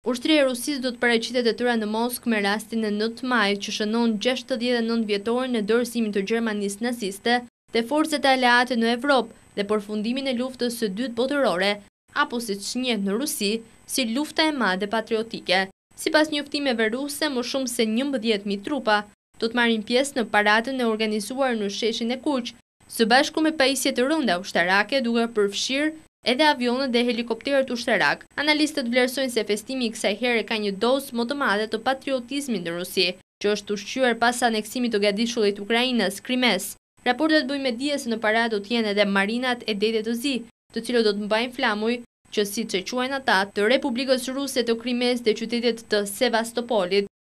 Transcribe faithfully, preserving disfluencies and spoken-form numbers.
Ushtria e Rusisë do të paraqitet e tyra në Moskë me rastin e nëntë majit që shënon gjashtëdhjetë e nëntë vjetorin e dorëzimit të Gjermanisë naziste dhe forcat aleate në Evropë dhe përfundimin e luftës së dytë botërore, apo siç njihet në Rusi, si lufta e madhe patriotike. Sipas njoftimeve ruse, më shumë se njëmbëdhjetë mijë trupa do të marrin pjesë në paradën e organizuar në sheshin e Kuq, së bashku me pajisje të rënda ushtarake, duke përfshirë edhe avionët dhe helikopterët ushtarak. Analistët vlerësojnë se festimi i kësaj here ka një dozë më të madhe të patriotizmit në Rusi, që është ushqyer pas aneksimit të gadishullit Ukrainës, Krimes. Raportet bëjnë me dije se në paradë do të jenë edhe marinat e Detit të Zi, të cilët do të mbajnë flamuj që siç e quajnë ata të Republikës Ruse të Krimes dhe qytetit të Sevastopolit.